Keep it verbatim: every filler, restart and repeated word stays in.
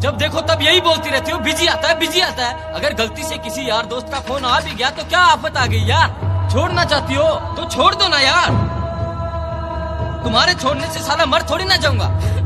जब देखो तब यही बोलती रहती हो, बिजी आता है बिजी आता है। अगर गलती से किसी यार दोस्त का फोन आ भी गया तो क्या आफत आ गई यार। छोड़ना चाहती हो तो छोड़ दो ना यार, तुम्हारे छोड़ने से साला मर थोड़ी ना जाऊंगा।